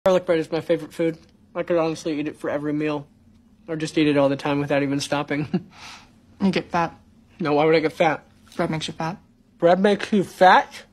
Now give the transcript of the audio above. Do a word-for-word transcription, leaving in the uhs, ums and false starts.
Garlic bread is my favorite food. I could honestly eat it for every meal. Or just eat it all the time without even stopping. You get fat. No, why would I get fat? Bread makes you fat. Bread makes you fat?